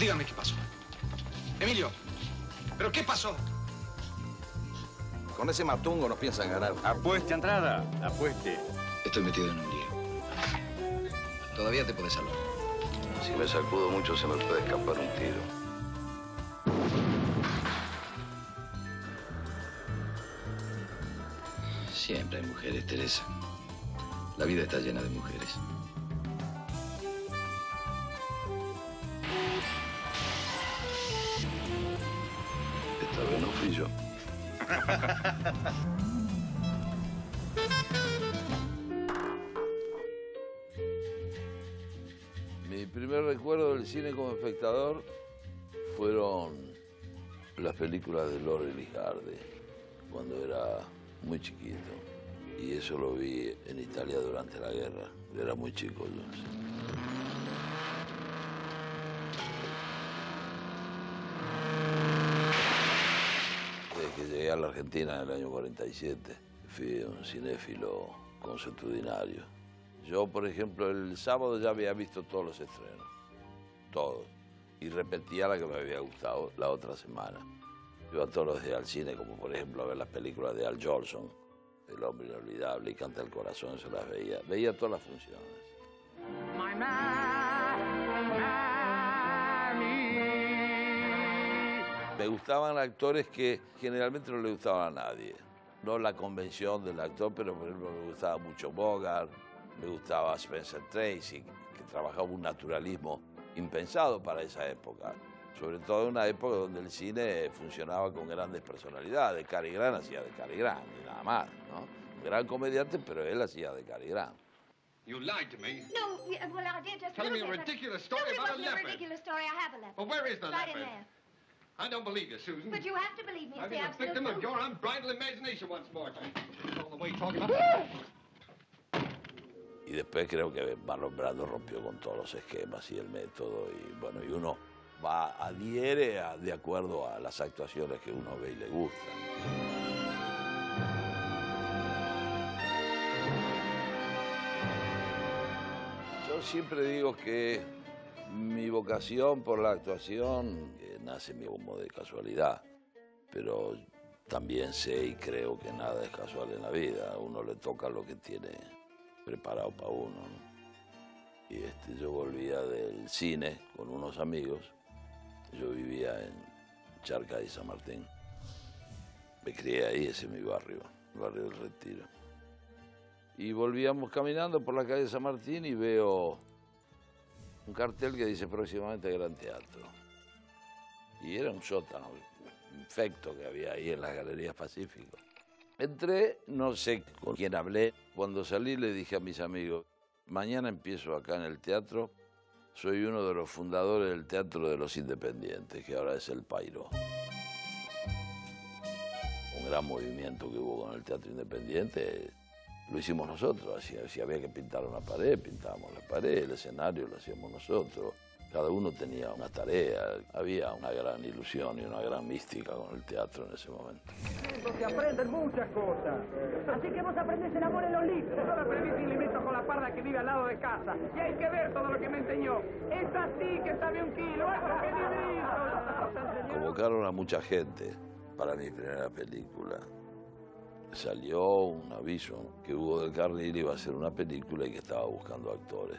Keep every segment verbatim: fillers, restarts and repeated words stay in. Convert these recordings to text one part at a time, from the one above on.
Dígame qué pasó. Emilio, ¿pero qué pasó? Con ese matungo no piensan ganar. Apueste, Andrada, apueste. Estoy metido en un lío. Todavía te podés salvar. Si me sacudo mucho se me puede escapar un tiro. Siempre hay mujeres, Teresa. La vida está llena de mujeres. Esta vez no fui yo. Mi primer recuerdo del cine como espectador fueron las películas de Laurel y Hardy, cuando era muy chiquito. Y eso lo vi en Italia durante la guerra. Era muy chico yo. Desde que llegué a la Argentina en el año cuarenta y siete, fui un cinéfilo consuetudinario. Yo, por ejemplo, el sábado ya había visto todos los estrenos, todos, y repetía la que me había gustado la otra semana. Iba todos los días al cine, como por ejemplo a ver las películas de Al Jolson, El hombre inolvidable y Canta el corazón, se las veía. Veía todas las funciones. My me gustaban actores que generalmente no le gustaban a nadie. No la convención del actor, pero por ejemplo me gustaba mucho Bogart, me gustaba Spencer Tracy, que trabajaba un naturalismo impensado para esa época. Sobre todo en una época donde el cine funcionaba con grandes personalidades. Cary Grant hacía de Cary Grant y nada más, ¿no? Un gran comediante, pero él hacía de Cary Grant. You lied to me. No, well, I did just Telling me a bit. ridiculous story no, about a it wasn't leopard. a ridiculous story. I have a leopard. Well, where is the right leopard? in there. I don't believe you, Susan. But you have to believe me. I've It's the been a absolute victim of truth. your unbridled imagination once more. All the way you talking about. Y después creo que Marlon Brando rompió con todos los esquemas y el método. Y bueno, y uno va, adhiere a, de acuerdo a las actuaciones que uno ve y le gustan. Yo siempre digo que mi vocación por la actuación eh, nace como de casualidad, pero también sé y creo que nada es casual en la vida. A uno le toca lo que tiene preparado para uno, ¿no? Y este, yo volvía del cine con unos amigos. Yo vivía en Charca y San Martín. Me crié ahí, ese es mi barrio, el barrio del Retiro. Y volvíamos caminando por la calle San Martín y veo un cartel que dice próximamente Gran Teatro. Y era un sótano infecto que había ahí en las Galerías Pacífico. Entré, no sé con quién hablé. Cuando salí le dije a mis amigos, mañana empiezo acá en el teatro. Soy uno de los fundadores del Teatro de los Independientes, que ahora es el Pairó. Un gran movimiento que hubo con el Teatro Independiente lo hicimos nosotros. Si, si había que pintar una pared, pintábamos la pared, el escenario lo hacíamos nosotros. Cada uno tenía una tarea. Había una gran ilusión y una gran mística con el teatro en ese momento. Se aprenden muchas cosas. Así que vos aprendés el amor en los libros. Yo lo aprendí sin límites con la parda que vive al lado de casa. Y hay que ver todo lo que me enseñó. Es así que sabe un kilo. ¡Qué librito! Convocaron a mucha gente para mi primera película. Salió un aviso que Hugo del Carril iba a hacer una película y que estaba buscando actores.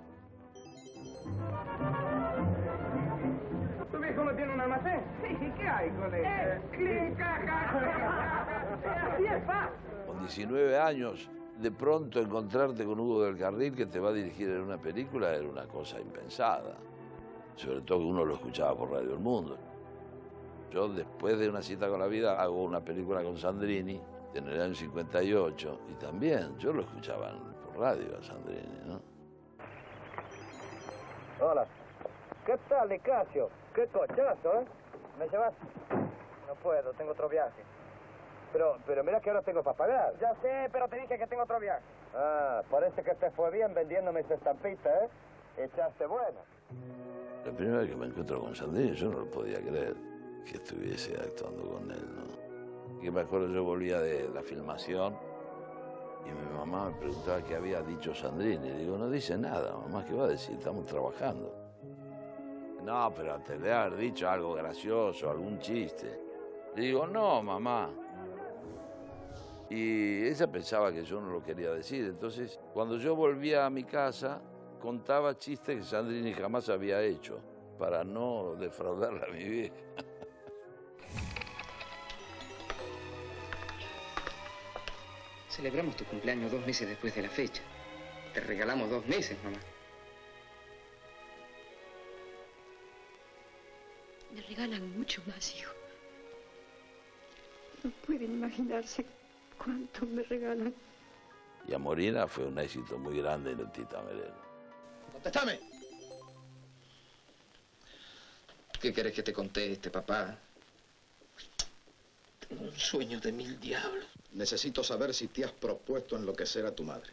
¿Tu viejo no tiene un almacén? Sí, ¿qué hay con él? Eh, ¡Clean caja! Así es fácil. Con diecinueve años, de pronto encontrarte con Hugo del Carril que te va a dirigir en una película era una cosa impensada. Sobre todo que uno lo escuchaba por Radio El Mundo. Yo, después de Una cita con la vida, hago una película con Sandrini en el año cincuenta y ocho, y también yo lo escuchaba por radio a Sandrini, ¿no? Hola. ¿Qué tal, Nicasio? Qué cochazo, ¿eh? ¿Me llevas? No puedo, tengo otro viaje. Pero, pero mira que ahora tengo para pagar. Ya sé, pero te dije que tengo otro viaje. Ah, parece que te fue bien vendiéndome esa estampita, ¿eh? Echaste bueno. La primera vez que me encuentro con Sandrini, yo no lo podía creer que estuviese actuando con él, ¿no? Que me acuerdo, yo volvía de la filmación y mi mamá me preguntaba qué había dicho Sandrini. Y digo, no dice nada, mamá, ¿qué va a decir? Estamos trabajando. no, pero te debe haber dicho algo gracioso, algún chiste. Le digo, no, mamá. Y ella pensaba que yo no lo quería decir. Entonces, cuando yo volvía a mi casa, contaba chistes que Sandrini jamás había hecho, para no defraudarla a mi vieja. Celebramos tu cumpleaños dos meses después de la fecha. Te regalamos dos meses, mamá. Me regalan mucho más, hijo. No pueden imaginarse cuánto me regalan. Y Amorina fue un éxito muy grande en el Tita Merelo. ¡Contéstame! ¿Qué querés que te conteste, papá? Tengo un sueño de mil diablos. Necesito saber si te has propuesto enloquecer a tu madre.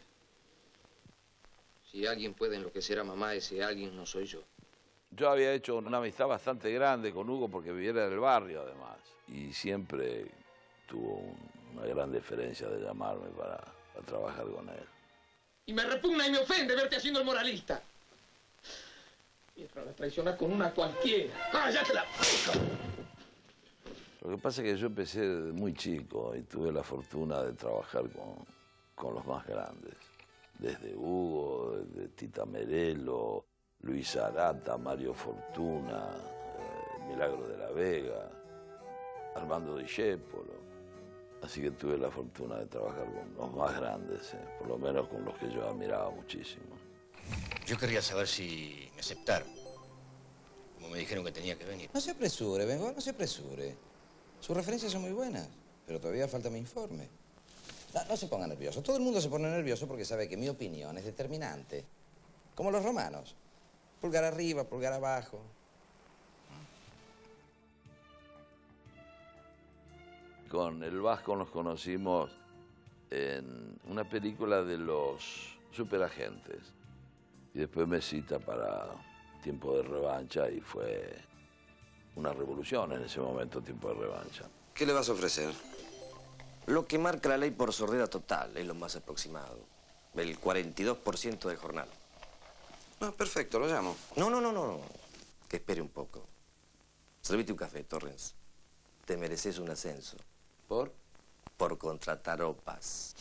Si alguien puede enloquecer a mamá, ese alguien no soy yo. Yo había hecho una amistad bastante grande con Hugo porque viviera del barrio, además. Y siempre tuvo un, una gran deferencia de llamarme para, para trabajar con él. Y me repugna y me ofende verte haciendo el moralista. Mientras la traicionas con una cualquiera. ¡Cállate la boca! Lo que pasa es que yo empecé muy chico y tuve la fortuna de trabajar con, con los más grandes. Desde Hugo, desde Tita Merelo, Luis Arata, Mario Fortuna, eh, Milagro de la Vega, Armando Discépolo. Así que tuve la fortuna de trabajar con los más grandes, eh, por lo menos con los que yo admiraba muchísimo. Yo querría saber si me aceptaron, como me dijeron que tenía que venir. No se apresure, Bengoa, no se apresure. Sus referencias son muy buenas, pero todavía falta mi informe. No, no se ponga nervioso. Todo el mundo se pone nervioso porque sabe que mi opinión es determinante. Como los romanos. Pulgar arriba, pulgar abajo. Con el Vasco nos conocimos en una película de los superagentes. Y después me cita para Tiempo de Revancha y fue una revolución en ese momento, Tiempo de Revancha. ¿Qué le vas a ofrecer? Lo que marca la ley por sordera total es lo más aproximado. El cuarenta y dos por ciento del jornal. No, perfecto, lo llamo. No, no, no, no. Que espere un poco. Servite un café, Torrens. Te mereces un ascenso. ¿Por? Por contratar opas.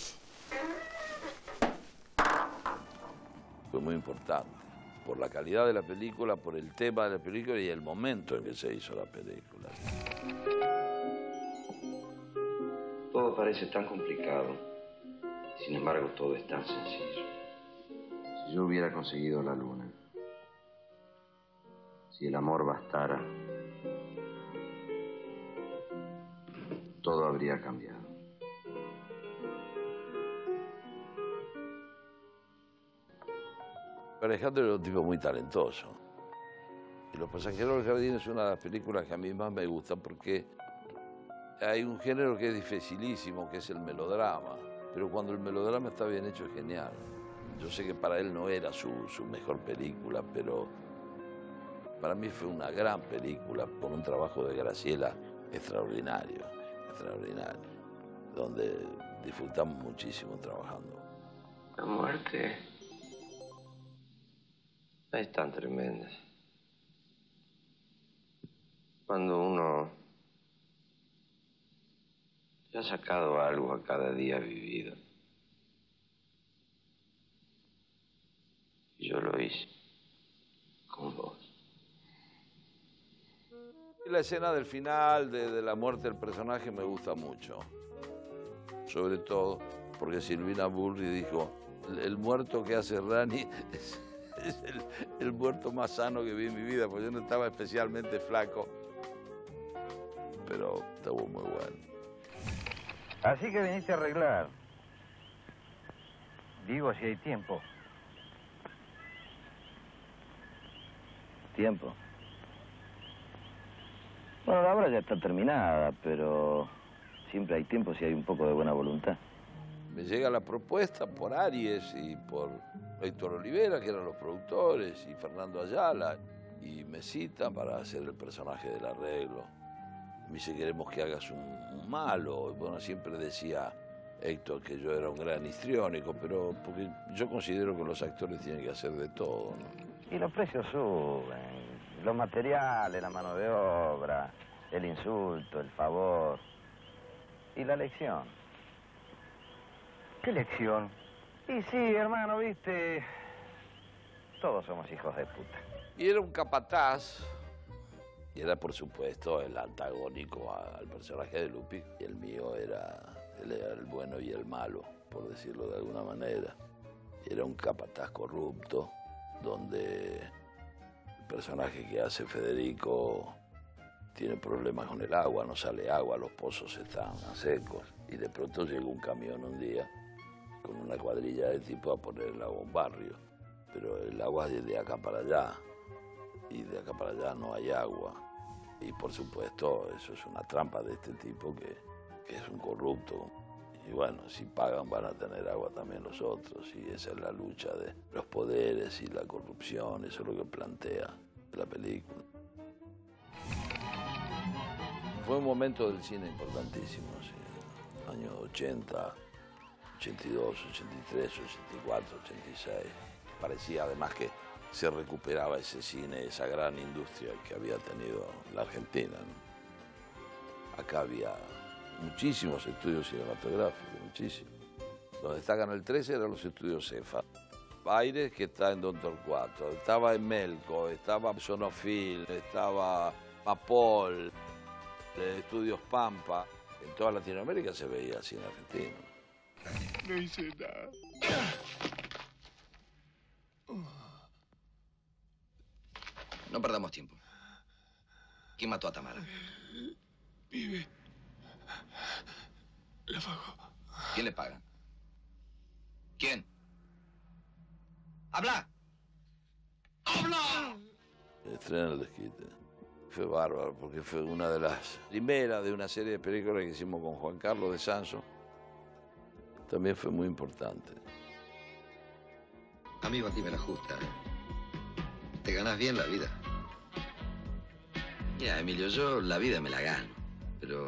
Fue muy importante. Por la calidad de la película, por el tema de la película y el momento en que se hizo la película. Todo parece tan complicado. Sin embargo, todo es tan sencillo. Si yo hubiera conseguido la luna, si el amor bastara, todo habría cambiado. Alejandro era un tipo muy talentoso. Y Los pasajeros del jardín es una de las películas que a mí más me gusta porque hay un género que es dificilísimo, que es el melodrama. Pero cuando el melodrama está bien hecho es genial. Yo sé que para él no era su, su mejor película, pero para mí fue una gran película con un trabajo de Graciela extraordinario, extraordinario, donde disfrutamos muchísimo trabajando. La muerte es tan tremenda. Cuando uno le ha sacado algo a cada día vivido. Y yo lo hice con vos. Y la escena del final, de, de la muerte del personaje, me gusta mucho. Sobre todo porque Silvina Burri dijo, el, el muerto que hace Rani es, es el, el muerto más sano que vi en mi vida, porque yo no estaba especialmente flaco. Pero estuvo muy bueno. Así que viniste a arreglar. Digo, si hay tiempo. ¿Tiempo? Bueno, la obra ya está terminada, pero siempre hay tiempo si hay un poco de buena voluntad. Me llega la propuesta por Aries y por Héctor Olivera, que eran los productores, y Fernando Ayala, y me citan para hacer el personaje del arreglo. Me dice, queremos que hagas un, un malo. Bueno, siempre decía Héctor que yo era un gran histriónico, pero porque yo considero que los actores tienen que hacer de todo, ¿no? Y los precios suben, los materiales, la mano de obra, el insulto, el favor y la lección. ¿Qué lección? Y sí, hermano, viste, todos somos hijos de puta. Y era un capataz, y era por supuesto el antagónico al personaje de Lupi, y el mío era, él era el bueno y el malo, por decirlo de alguna manera. Era un capataz corrupto, donde el personaje que hace Federico tiene problemas con el agua, no sale agua, los pozos están secos, y de pronto llega un camión un día con una cuadrilla de tipo a poner el agua a un barrio, pero el agua es de acá para allá, y de acá para allá no hay agua. Y por supuesto eso es una trampa de este tipo que, que es un corrupto. Y bueno, si pagan van a tener agua también los otros, y esa es la lucha de los poderes y la corrupción, eso es lo que plantea la película. Fue un momento del cine importantísimo, sí. Años ochenta, ochenta y dos, ochenta y tres, ochenta y cuatro, ochenta y seis. Parecía además que se recuperaba ese cine, esa gran industria que había tenido la Argentina, ¿no? Acá había muchísimos estudios cinematográficos, muchísimos. Donde destacan el trece eran los estudios Cefa. Aires, que está en Don Torcuato, estaba en Melco, estaba Sonofil, estaba Mapol, Estudios Pampa. En toda Latinoamérica se veía cine argentino. No hice nada. No perdamos tiempo. ¿Quién mató a Tamara? Vive. La pagó. ¿Quién le paga? ¿Quién? ¡Habla! ¡Habla! Estrena El Desquite. Fue bárbaro, porque fue una de las primeras de una serie de películas que hicimos con Juan Carlos de Sanso. También fue muy importante. Amigo, a ti me la justa. Te ganás bien la vida. Mira, Emilio, yo la vida me la gano, pero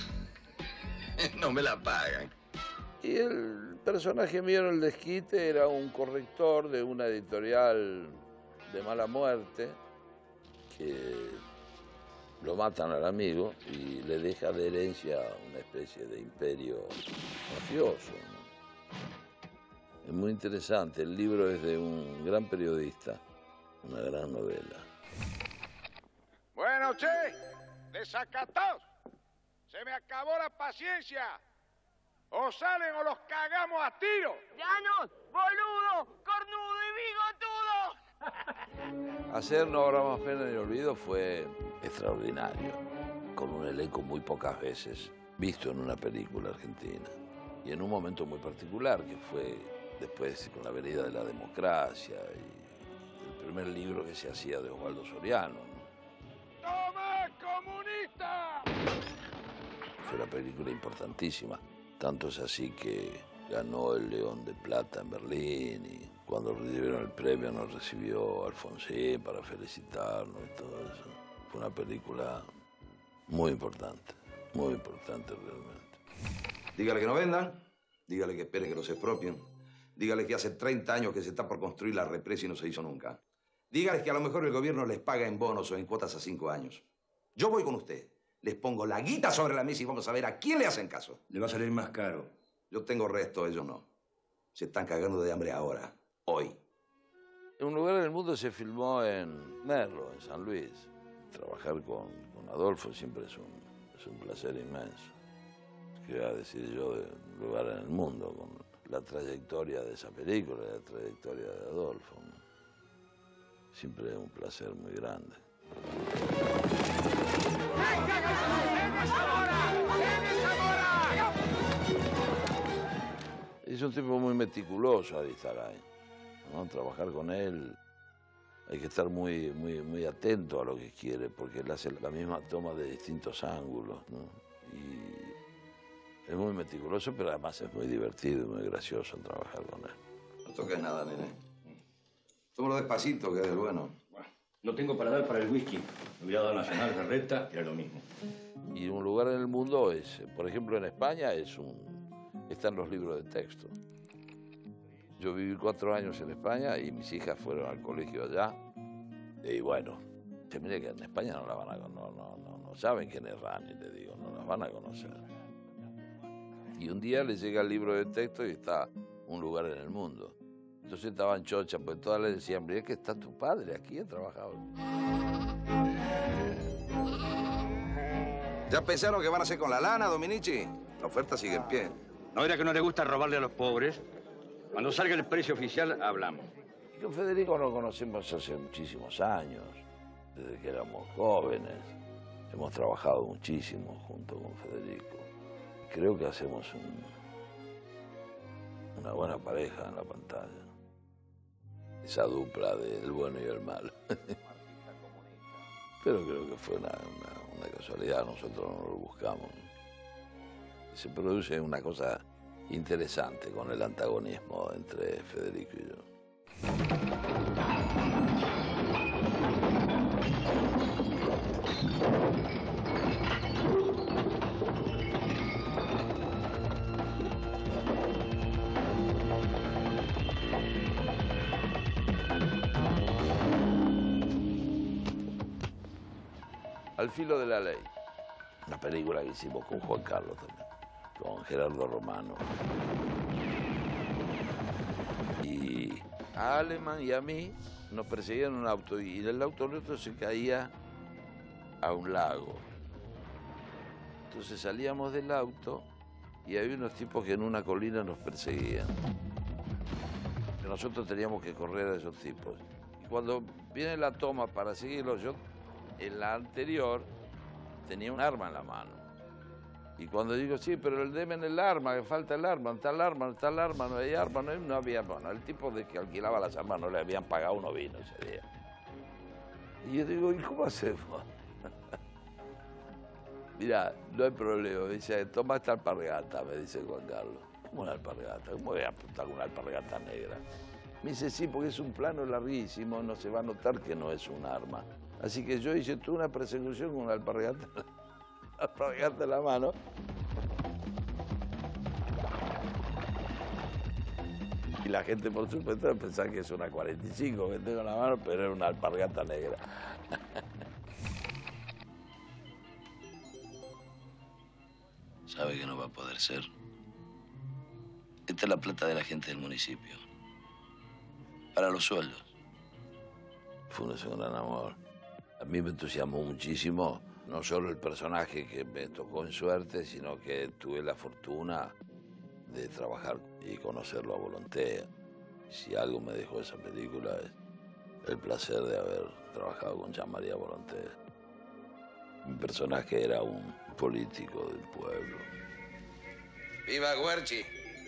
no me la pagan. Y el personaje mío en El Desquite era un corrector de una editorial de mala muerte que lo matan al amigo y le deja de herencia una especie de imperio mafioso, ¿no? Es muy interesante. El libro es de un gran periodista, una gran novela. Bueno, che, desacatados. Se me acabó la paciencia. O salen o los cagamos a tiro. ¡Llanos, boludo, cornudo y bigotudo! Hacer No habrá más pena ni olvido fue extraordinario, con un elenco muy pocas veces visto en una película argentina. Y en un momento muy particular, que fue después con la venida de la democracia y el primer libro que se hacía de Osvaldo Soriano, ¿no? ¡Toma, comunista! Fue una película importantísima. Tanto es así que ganó el León de Plata en Berlín y cuando recibieron el premio nos recibió Alfonsín para felicitarnos y todo eso. Fue una película muy importante, muy importante realmente. Dígale que no vendan, dígale que esperen que los expropien, dígale que hace treinta años que se está por construir la represa y no se hizo nunca. Dígales que a lo mejor el gobierno les paga en bonos o en cuotas a cinco años. Yo voy con usted. Les pongo la guita sobre la mesa y vamos a ver a quién le hacen caso. Le va a salir más caro. Yo tengo resto, ellos no. Se están cagando de hambre ahora, hoy. En un lugar en el mundo se filmó en Merlo, en San Luis. Trabajar con, con Adolfo siempre es un, es un placer inmenso. ¿Qué voy a decir yo de un lugar en el mundo con la trayectoria de esa película, la trayectoria de Adolfo, ¿no? Siempre es un placer muy grande. Es un tipo muy meticuloso, Aristaray, ¿no? Trabajar con él, hay que estar muy, muy, muy atento a lo que quiere, porque él hace la misma toma de distintos ángulos, ¿no? Y es muy meticuloso, pero además es muy divertido y muy gracioso trabajar con él. No toques nada, nene. Tómalo despacito, que es el bueno. No tengo para dar para el whisky. Me hubiera dado Nacional de Recta, era lo mismo. Y un lugar en el mundo es, por ejemplo, en España es un, están los libros de texto. Yo viví cuatro años en España y mis hijas fueron al colegio allá Y bueno, se mire que en España no la van a conocer, no, no, no, no saben quién es Rani, le digo, no la van a conocer. Y un día le llega el libro de texto y está Un lugar en el mundo. Entonces estaban chochas, pues todas le decían, pero es que está tu padre, aquí ha trabajado. ¿Ya pensaron qué van a hacer con la lana, Dominici? La oferta sigue en pie. ¿No era que no le gusta robarle a los pobres? Cuando salga el precio oficial, hablamos. Y con Federico nos conocemos hace muchísimos años, desde que éramos jóvenes. Hemos trabajado muchísimo junto con Federico. Creo que hacemos un, una buena pareja en la pantalla. Esa dupla del bueno y el malo. Pero creo que fue una, una, una casualidad, nosotros no lo buscamos. Se produce una cosa interesante con el antagonismo entre Federico y yo. Al filo de la ley, una película que hicimos con Juan Carlos también, con Gerardo Romano. Y a Aleman y a mí nos perseguían en un auto y el auto nuestro se caía a un lago. Entonces salíamos del auto y había unos tipos que en una colina nos perseguían. Nosotros teníamos que correr a esos tipos. Y cuando viene la toma para seguirlos, yo en la anterior tenía un arma en la mano. Y cuando digo, sí, pero el deme en el arma, que falta el arma, no está el arma, no está el arma, no hay arma, no, no había arma. El tipo de que alquilaba las armas no le habían pagado uno vino ese día. Y yo digo, ¿y cómo hacemos? Mira, no hay problema. Me dice, toma esta alpargata, me dice Juan Carlos. ¿Cómo una alpargata? ¿Cómo voy a apuntar con una alpargata negra? Me dice, sí, porque es un plano larguísimo, no se va a notar que no es un arma. Así que yo hice toda una persecución con una alpargata, alpargata en la mano. Y la gente, por supuesto, pensaba que es una cuarenta y cinco que tengo en la mano, pero era una alpargata negra. ¿Sabe que no va a poder ser? Esta es la plata de la gente del municipio. Para los sueldos. Fue un gran amor. A mí me entusiasmó muchísimo, no solo el personaje que me tocó en suerte, sino que tuve la fortuna de trabajar y conocerlo a Volonté. Si algo me dejó esa película es el placer de haber trabajado con Jean María Volonté. Mi personaje era un político del pueblo. ¡Viva Guerchi!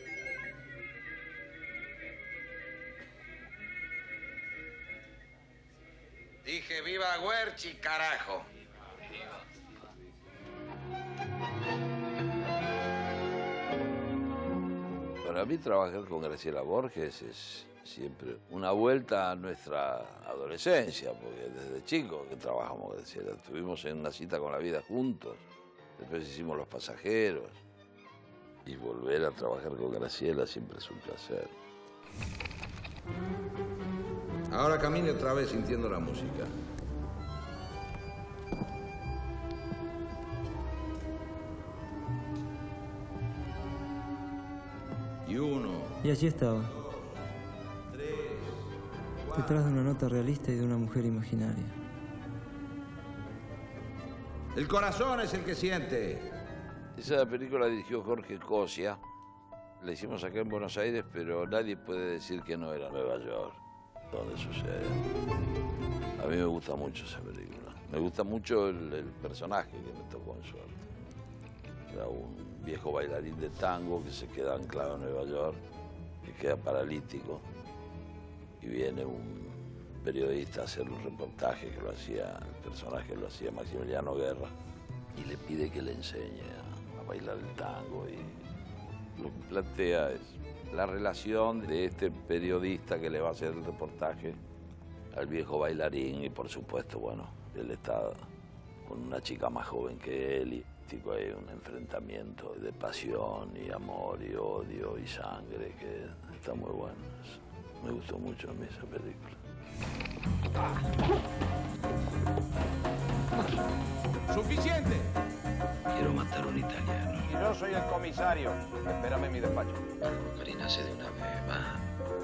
Dije, viva Guerchi, carajo. Para mí trabajar con Graciela Borges es siempre una vuelta a nuestra adolescencia, porque desde chicos que trabajamos con Graciela. Estuvimos en una cita con la vida juntos, después hicimos Los Pasajeros. Y volver a trabajar con Graciela siempre es un placer. Ahora camine otra vez sintiendo la música. Y uno. Y allí estaba. Detrás de una nota realista y de una mujer imaginaria. El corazón es el que siente. Esa película la dirigió Jorge Cosia. La hicimos acá en Buenos Aires, pero nadie puede decir que no era Nueva York donde sucede. A mí me gusta mucho esa película. Me gusta mucho el, el personaje que me tocó en suerte. Era un viejo bailarín de tango que se queda anclado en Nueva York, que queda paralítico. Y viene un periodista a hacer un reportaje que lo hacía, el personaje lo hacía Maximiliano Guerra, y le pide que le enseñe a, a bailar el tango. Y lo que plantea es la relación de este periodista que le va a hacer el reportaje al viejo bailarín y, por supuesto, bueno, él está con una chica más joven que él y tipo, hay un enfrentamiento de pasión y amor y odio y sangre que está muy bueno. Me gustó mucho a mí esa película. ¡Suficiente! Quiero matar a un italiano. Y yo soy el comisario. Espérame en mi despacho. Marina, sé de una vez, va.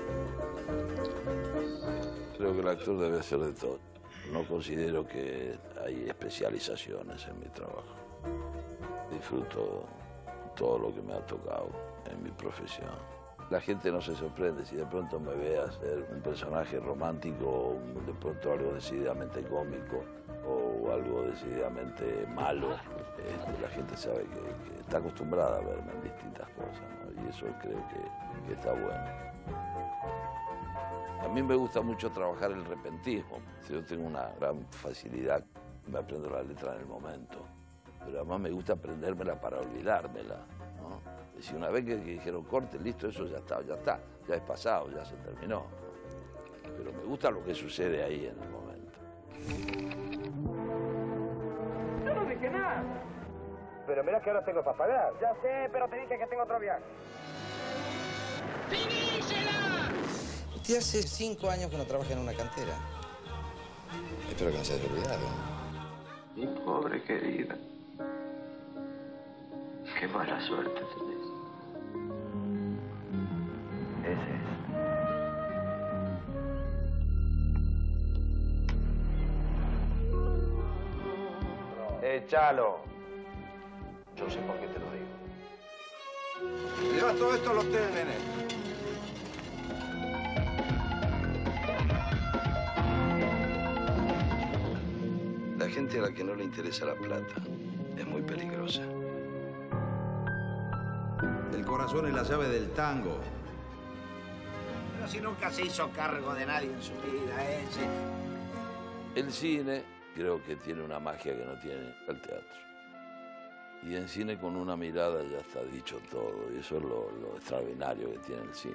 Creo que el actor debe hacer de todo. No considero que hay especializaciones en mi trabajo. Disfruto todo lo que me ha tocado en mi profesión. La gente no se sorprende si de pronto me ve hacer un personaje romántico o de pronto algo decididamente cómico o algo decididamente malo. Este, la gente sabe que, que está acostumbrada a verme en distintas cosas, ¿no? Y eso creo que, que está bueno. A mí me gusta mucho trabajar el repentismo. Yo tengo una gran facilidad, me aprendo la letra en el momento, pero además me gusta aprendérmela para olvidármela, ¿no? Es decir, una vez que, que dijeron corte, listo, eso ya está, ya está, ya es pasado, ya se terminó, ¿no? Pero me gusta lo que sucede ahí en el momento. Yo no dije nada. Pero mira que ahora tengo para pagar. Ya sé, pero te dije que tengo otro viaje. ¡Finísela! Usted hace cinco años que no trabaja en una cantera. Espero que no se haya olvidado. Mi pobre querida. Qué mala suerte tenés. Ese es. Échalo. Yo sé por qué te lo digo. Llevas todo esto al hotel, nene. La gente a la que no le interesa la plata es muy peligrosa. El corazón es la llave del tango. Pero si nunca se hizo cargo de nadie en su vida, ¿eh? Sí. El cine creo que tiene una magia que no tiene el teatro. Y en cine con una mirada ya está dicho todo, y eso es lo, lo extraordinario que tiene el cine.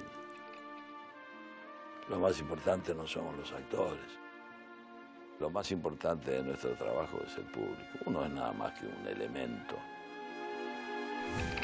Lo más importante no somos los actores. Lo más importante de nuestro trabajo es el público. Uno es nada más que un elemento.